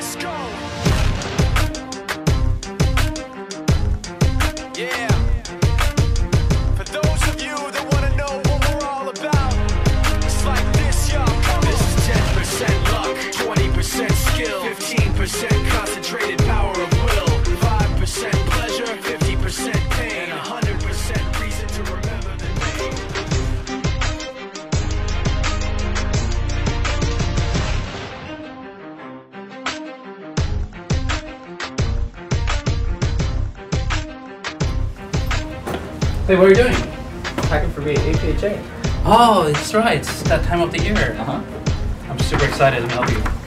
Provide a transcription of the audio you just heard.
Let's go. Yeah. For those of you that want to know what we're all about, it's like this, y'all. This is 10% luck, 20% skill, 15% concentrated power of will, 5% pleasure, 50% pain, and 100% reason to remember the name. Hey, what are you doing? Packing for me, APHA. Oh, it's right. It's that time of the year. Uh-huh. I'm super excited to help you.